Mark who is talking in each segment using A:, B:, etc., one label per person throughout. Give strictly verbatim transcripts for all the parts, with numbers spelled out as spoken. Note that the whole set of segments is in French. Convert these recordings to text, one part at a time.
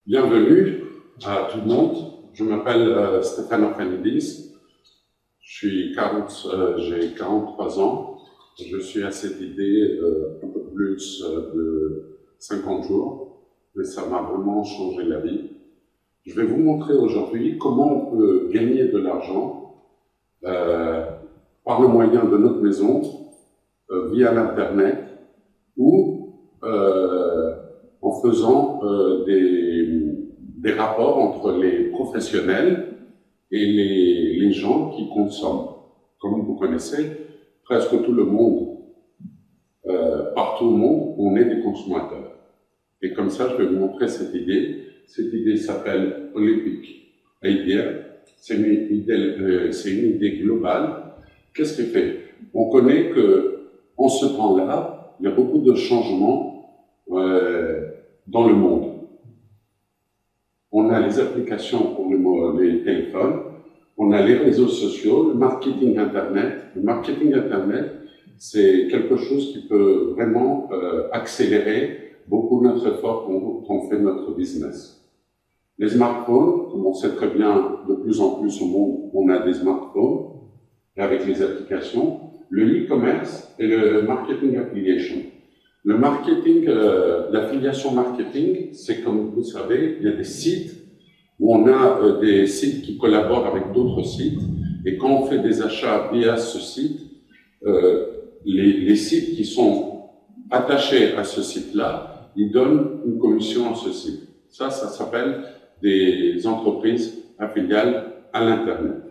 A: Bienvenue à tout le monde. Je m'appelle euh, Stéphane Orphanidis. Je suis quarante, euh, j'ai quarante-trois ans. Je suis à cette idée euh, un peu plus euh, de cinquante jours, mais ça m'a vraiment changé la vie. Je vais vous montrer aujourd'hui comment on peut gagner de l'argent euh, par le moyen de notre maison, euh, via l'Internet, ou euh, en faisant euh, des, des rapports entre les professionnels et les, les gens qui consomment. Comme vous connaissez, presque tout le monde, euh, partout au monde, on est des consommateurs. Et comme ça, je vais vous montrer cette idée. Cette idée s'appelle Olympic Idea. C'est une idée, euh, c'est une idée globale. Qu'est-ce qu'elle fait? On connaît que, en ce temps-là, il y a beaucoup de changements euh, dans le monde. On a les applications pour le, les téléphones, on a les réseaux sociaux, le marketing Internet. Le marketing Internet, c'est quelque chose qui peut vraiment euh, accélérer beaucoup notre effort quand on fait notre business. Les smartphones, comme on sait très bien, de plus en plus au monde, on a des smartphones, et avec les applications, le e-commerce et le marketing affiliation. Le marketing, euh, l'affiliation marketing, c'est comme vous savez, il y a des sites où on a euh, des sites qui collaborent avec d'autres sites, et quand on fait des achats via ce site, euh, les, les sites qui sont attachés à ce site-là, ils donnent une commission à ce site. Ça, ça s'appelle des entreprises affiliales à l'Internet.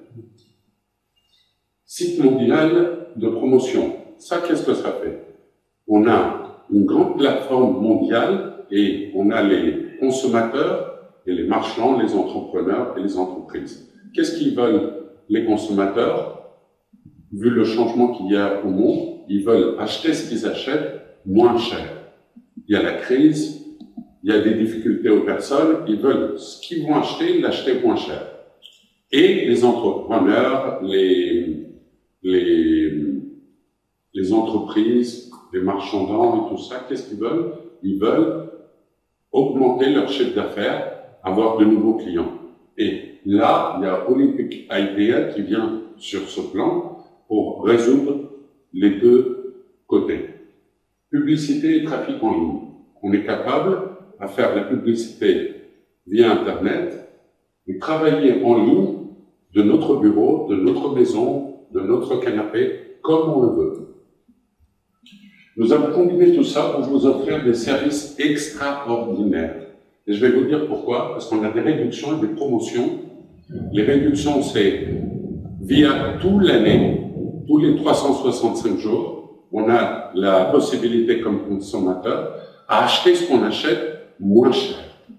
A: Site mondial de promotion. Ça, qu'est-ce que ça fait? On a une grande plateforme mondiale et on a les consommateurs et les marchands, les entrepreneurs et les entreprises. Qu'est-ce qu'ils veulent, les consommateurs? Vu le changement qu'il y a au monde, ils veulent acheter ce qu'ils achètent moins cher. Il y a la crise, il y a des difficultés aux personnes, ils veulent ce qu'ils vont acheter, l'acheter moins cher. Et les entrepreneurs, les, les, les entreprises, les marchands et tout ça, qu'est-ce qu'ils veulent? Ils veulent augmenter leur chiffre d'affaires, avoir de nouveaux clients. Et là, il y a Olympic Idea qui vient sur ce plan pour résoudre les deux côtés. Publicité et trafic en ligne. On est capable à faire la publicité via Internet et travailler en ligne de notre bureau, de notre maison, de notre canapé, comme on le veut. Nous avons combiné tout ça pour vous offrir des services extraordinaires. Et je vais vous dire pourquoi. Parce qu'on a des réductions et des promotions. Les réductions, c'est via toute l'année, tous les trois cent soixante-cinq jours, on a la possibilité comme consommateur à acheter ce qu'on achète moins cher.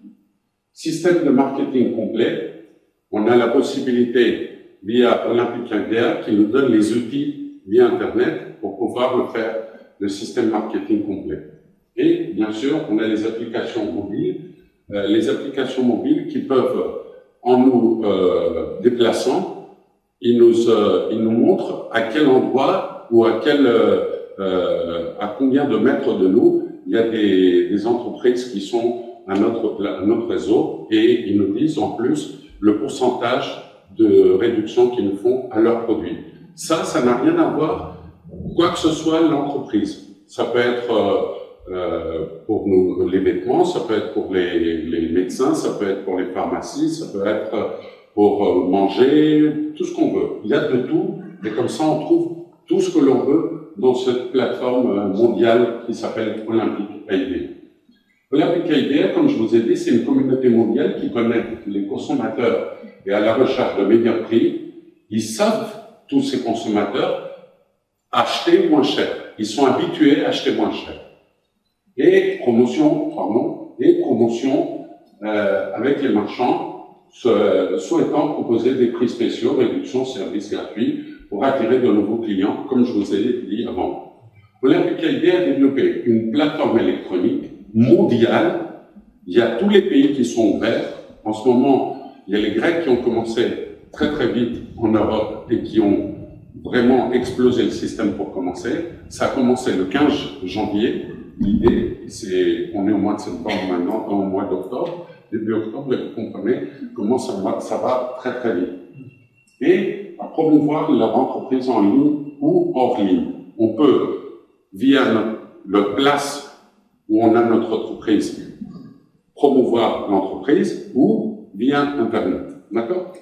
A: Système de marketing complet, on a la possibilité via Olympic Idea qui nous donne les outils via Internet pour pouvoir le faire, le système marketing complet. Et bien sûr, on a les applications mobiles, euh, les applications mobiles qui peuvent, en nous euh, déplaçant, ils nous, euh, ils nous montrent à quel endroit ou à quel, euh, euh, à combien de mètres de nous il y a des, des entreprises qui sont à notre, à notre réseau, et ils nous disent en plus le pourcentage de réduction qu'ils nous font à leurs produits. Ça, ça n'a rien à voir, quoi que ce soit l'entreprise. Ça peut être euh, euh, pour nous, les vêtements, ça peut être pour les, les médecins, ça peut être pour les pharmacies, ça peut être pour euh, manger, tout ce qu'on veut. Il y a de tout, et comme ça on trouve tout ce que l'on veut dans cette plateforme mondiale qui s'appelle Olympic Idea. Olympic Idea, comme je vous ai dit, c'est une communauté mondiale qui connecte les consommateurs et à la recherche de meilleurs prix. Ils savent, tous ces consommateurs, acheter moins cher. Ils sont habitués à acheter moins cher. Et promotion, pardon, et promotion euh, avec les marchands se, souhaitant proposer des prix spéciaux, réduction, services gratuits pour attirer de nouveaux clients, comme je vous ai dit avant. Olympic Idea a développé une plateforme électronique mondiale. Il y a tous les pays qui sont ouverts. En ce moment, il y a les Grecs qui ont commencé très très vite en Europe et qui ont vraiment explosé le système pour commencer. Ça a commencé le quinze janvier. L'idée, c'est, on est au mois de septembre maintenant, dans le mois d'octobre. début octobre, et vous comprenez comment ça va, ça va très très vite. Et à promouvoir leur entreprise en ligne ou hors ligne. On peut, via notre, le place où on a notre entreprise, promouvoir l'entreprise ou via Internet. D'accord?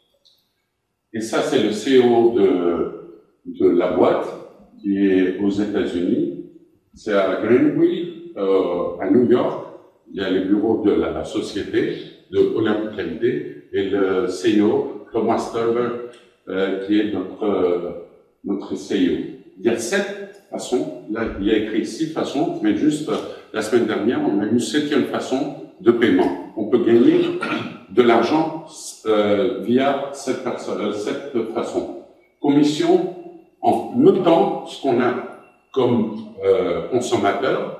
A: Et ça, c'est le C E O de, de la boîte qui est aux États-Unis. C'est à Greenville, euh, à New York. Il y a les bureaux de la, la société de Olympic I D et le C E O, Thomas Turber, euh, qui est notre, euh, notre C E O. Il y a sept façons. Là, il y a écrit six façons, mais juste euh, la semaine dernière, on a une septième façon de paiement. On peut gagner de l'argent euh, via cette, personne, cette façon. Commission, en notant ce qu'on a comme euh, consommateur,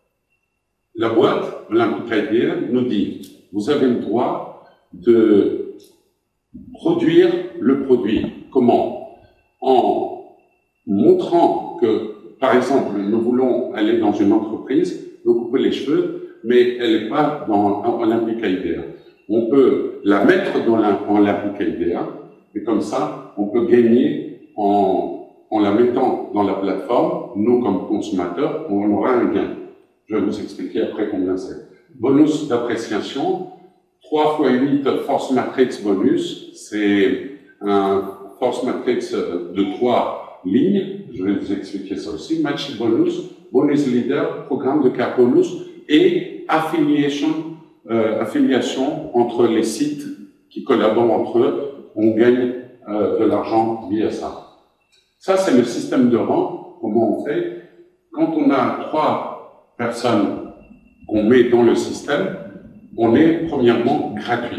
A: la boîte, Olympic I D nous dit, vous avez le droit de produire le produit. Comment? En montrant que, par exemple, nous voulons aller dans une entreprise, nous couper les cheveux, mais elle n'est pas dans Olympic I D. On peut la mettre dans l'Olympic I D, et comme ça, on peut gagner en, en la mettant dans la plateforme. Nous, comme consommateurs, on aura un gain. Je vais vous expliquer après combien c'est. Bonus d'appréciation, trois fois huit force matrix bonus, c'est un force matrix de trois lignes, je vais vous expliquer ça aussi, match bonus, bonus leader, programme de carte bonus et affiliation, euh, affiliation entre les sites qui collaborent entre eux, on gagne euh, de l'argent via ça. Ça, c'est le système de rang, comment on fait. Quand on a trois personnes qu'on met dans le système, on est premièrement gratuit.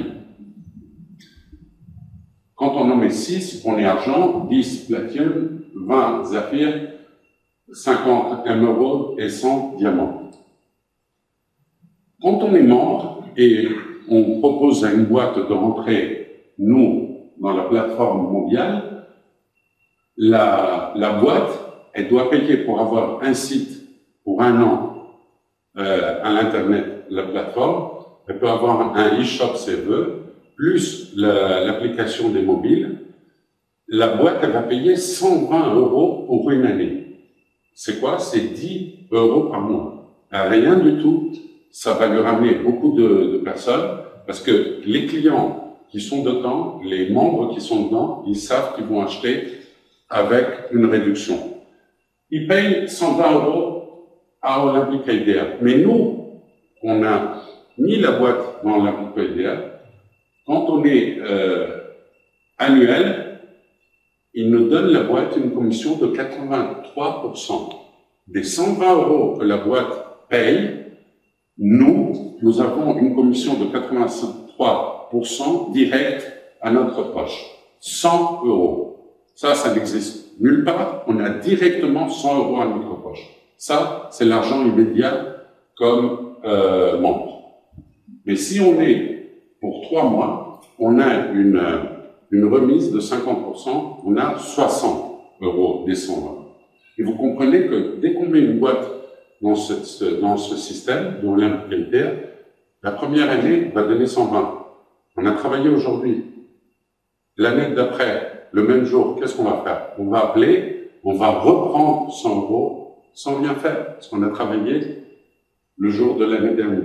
A: Quand on en met six, on est argent, dix platine, vingt saphir, cinquante émeraudes et cent diamants. Quand on est membre et on propose à une boîte de rentrer, nous, dans la plateforme mondiale, la, la boîte, elle doit payer pour avoir un site pour un an euh, à l'Internet, la plateforme. Elle peut avoir un e-shop si elle veut, plus l'application des mobiles. La boîte, elle va payer cent vingt euros pour une année. C'est quoi? C'est dix euros par mois. Rien du tout. Ça va lui ramener beaucoup de, de personnes parce que les clients qui sont dedans, les membres qui sont dedans, ils savent qu'ils vont acheter avec une réduction. Ils payent cent vingt euros à Olympic I D A. Mais nous, on a mis la boîte dans Olympic I D A. Quand on est euh, annuel, ils nous donnent la boîte une commission de quatre-vingt-trois pour cent. Des cent vingt euros que la boîte paye, nous, nous avons une commission de quatre-vingt-trois pour cent direct à notre poche. cent euros. Ça, ça n'existe nulle part. On a directement cent euros à notre poche. Ça, c'est l'argent immédiat comme euh, membre. Mais si on est pour trois mois, on a une, une remise de cinquante pour cent, on a soixante euros des cent vingt. Et vous comprenez que dès qu'on met une boîte dans ce, ce, dans ce système, dans l'Olympic I D A, la première année va donner cent vingt. On a travaillé aujourd'hui. L'année d'après, le même jour, qu'est-ce qu'on va faire? On va appeler, on va reprendre cent euros sans rien faire, parce qu'on a travaillé le jour de l'année dernière.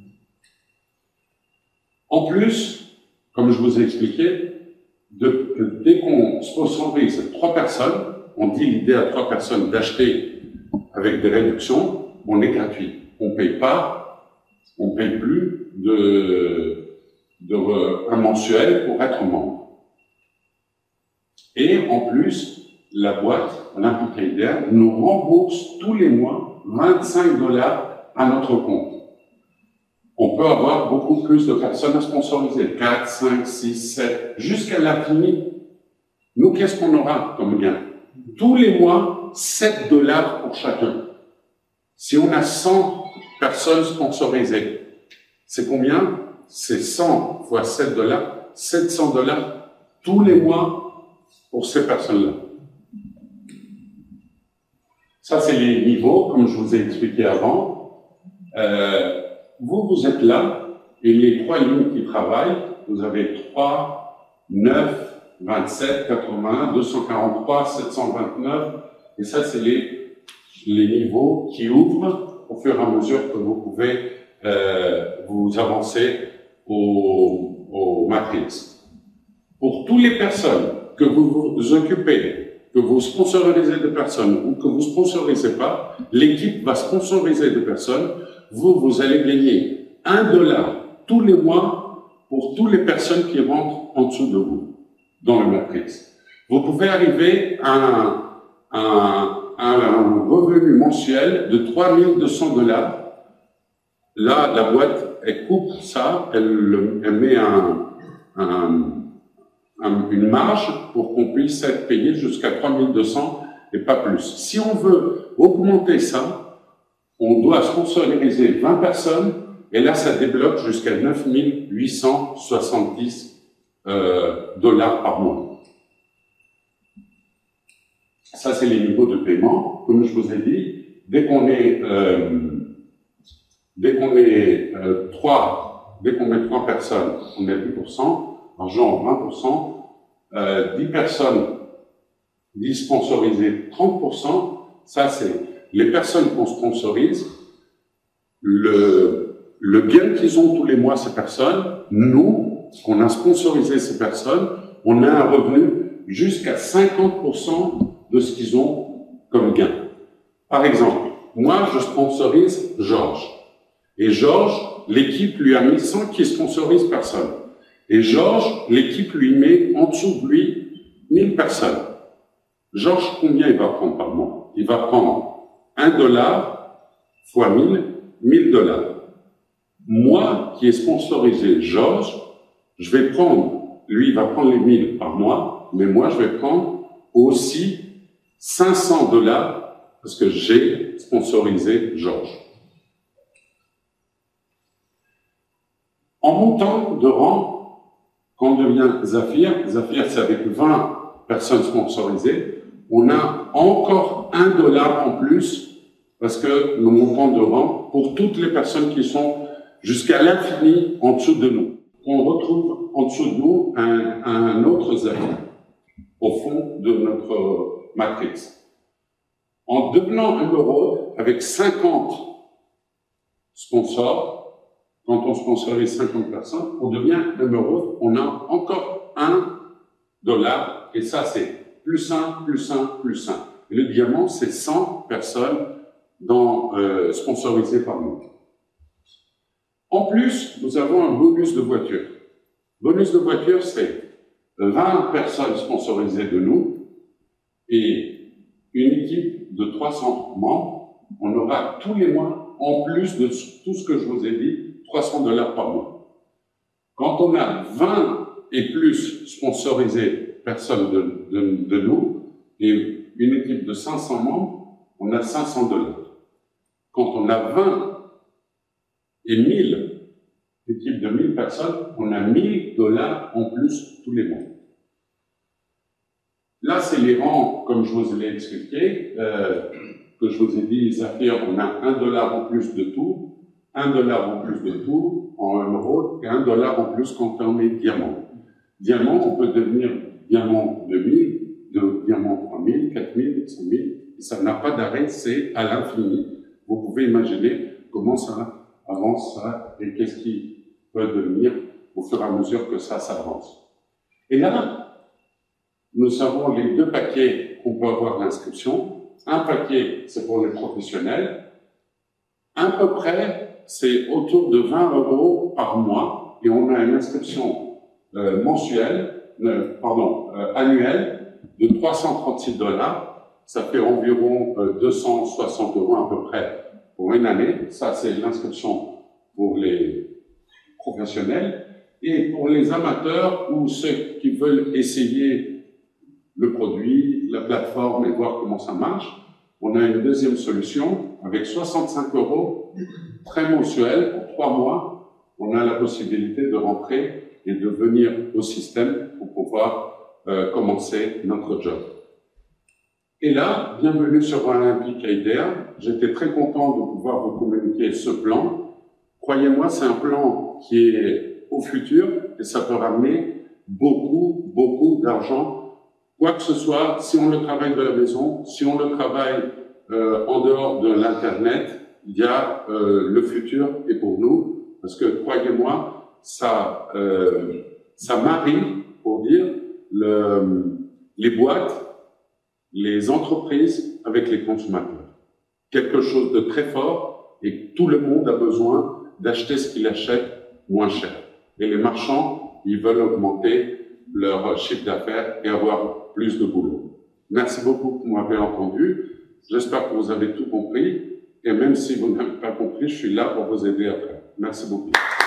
A: En plus, comme je vous ai expliqué, de, de, dès qu'on sponsorise trois personnes, on dit l'idée à trois personnes d'acheter avec des réductions, on est gratuit. On ne paye pas, on ne paye plus de, de, un mensuel pour être membre. Et en plus, la boîte Olympic I D A nous rembourse tous les mois vingt-cinq dollars à notre compte. On peut avoir beaucoup plus de personnes à sponsoriser, quatre, cinq, six, sept, jusqu'à l'infini. Nous, qu'est-ce qu'on aura comme gain? Tous les mois, sept dollars pour chacun. Si on a cent personnes sponsorisées, c'est combien? C'est cent fois sept dollars, sept cents dollars tous les mois pour ces personnes-là. Ça, c'est les niveaux, comme je vous ai expliqué avant. Euh, vous, vous êtes là, Et les trois lignes qui travaillent, vous avez trois, neuf, vingt-sept, quatre-vingt-un, deux cent quarante-trois, sept cent vingt-neuf, et ça c'est les, les niveaux qui ouvrent au fur et à mesure que vous pouvez euh, vous avancer au, au matrix. Pour toutes les personnes que vous vous occupez, que vous sponsorisez des personnes ou que vous sponsorisez pas, l'équipe va sponsoriser des personnes, vous, vous allez gagner un dollar tous les mois pour toutes les personnes qui rentrent en dessous de vous dans le matrix. Vous pouvez arriver à un, un, un revenu mensuel de trois mille deux cents dollars. Là, la boîte, elle coupe ça, elle, elle met un, un, un, une marge pour qu'on puisse être payé jusqu'à trois mille deux cents et pas plus. Si on veut augmenter ça, on doit sponsoriser vingt personnes et là, ça débloque jusqu'à neuf mille huit cent soixante-dix euh, dollars par mois. Ça, c'est les niveaux de paiement. Comme je vous ai dit, dès qu'on est, euh, dès qu'on est euh, trois, dès qu'on met trois personnes, on est dix pour cent, argent vingt pour cent, euh, dix personnes, dix sponsorisées, trente pour cent. Ça, c'est les personnes qu'on sponsorise, le Le gain qu'ils ont tous les mois, ces personnes, nous, qu'on a sponsorisé ces personnes, on a un revenu jusqu'à cinquante pour cent de ce qu'ils ont comme gain. Par exemple, moi, je sponsorise Georges. Et Georges, l'équipe lui a mis, sans qu'il sponsorise personne. Et Georges, l'équipe lui met en dessous de lui mille personnes. Georges, combien il va prendre par mois? Il va prendre un dollar fois mille, mille dollars. Moi, qui ai sponsorisé Georges, je vais prendre, lui, il va prendre les mille par mois, mais moi, je vais prendre aussi cinq cents dollars parce que j'ai sponsorisé Georges. En montant de rang, quand on devient Zafir, Zafir, c'est avec vingt personnes sponsorisées, on a encore un dollar en plus parce que nous montons de rang pour toutes les personnes qui sont jusqu'à l'infini en dessous de nous. On retrouve en dessous de nous un, un autre Zafir au fond de notre matrix. En devenant émeraude avec cinquante sponsors, quand on sponsorise cinquante personnes, on devient émeraude, on a encore un dollar, et ça c'est plus un, plus un, plus un. Et le diamant, c'est cent personnes dans, euh, sponsorisées par nous. En plus, nous avons un bonus de voiture. Bonus de voiture, c'est vingt personnes sponsorisées de nous et une équipe de trois cents membres. On aura tous les mois, en plus de tout ce que je vous ai dit, trois cents dollars par mois. Quand on a vingt et plus sponsorisées personnes de, de, de nous et une équipe de cinq cents membres, on a cinq cents dollars. Quand on a vingt et mille, équipe de mille personnes, on a mille dollars en plus tous les mois. Là, c'est les rangs, comme je vous l'ai expliqué, euh, que je vous ai dit, Zafir, on a un dollar en plus de tout, un dollar en plus de tout en émeraude et un dollar en plus quand on est diamant. Diamant, on peut devenir diamant deux mille, de diamant trois mille, quatre mille, cinq mille, et ça n'a pas d'arrêt, c'est à l'infini. Vous pouvez imaginer comment ça avance ça et qu'est-ce qui peut devenir au fur et à mesure que ça s'avance. Et là, nous avons les deux paquets qu'on peut avoir l'inscription. Un paquet, c'est pour les professionnels. À peu près, c'est autour de vingt euros par mois et on a une inscription euh, mensuelle, euh, pardon, euh, annuelle de trois cent trente-six dollars. Ça fait environ euh, deux cent soixante euros à peu près pour une année. Ça, c'est l'inscription pour les professionnels. Et pour les amateurs ou ceux qui veulent essayer le produit, la plateforme et voir comment ça marche, on a une deuxième solution avec soixante-cinq euros, très mensuel, pour trois mois. On a la possibilité de rentrer et de venir au système pour pouvoir euh, commencer notre job. Et là, bienvenue sur Olympique I D E A. J'étais très content de pouvoir vous communiquer ce plan Croyez-moi, c'est un plan qui est au futur et ça peut ramener beaucoup, beaucoup d'argent. Quoi que ce soit, si on le travaille de la maison, si on le travaille euh, en dehors de l'Internet, il y a euh, le futur est pour nous. Parce que, croyez-moi, ça, euh, ça marie, pour dire, le, les boîtes, les entreprises avec les consommateurs. Quelque chose de très fort et tout le monde a besoin d'acheter ce qu'il achète moins cher. Et les marchands, ils veulent augmenter leur chiffre d'affaires et avoir plus de boulot. Merci beaucoup pour m'avoir entendu. J'espère que vous avez tout compris. Et même si vous n'avez pas compris, je suis là pour vous aider après. Merci beaucoup.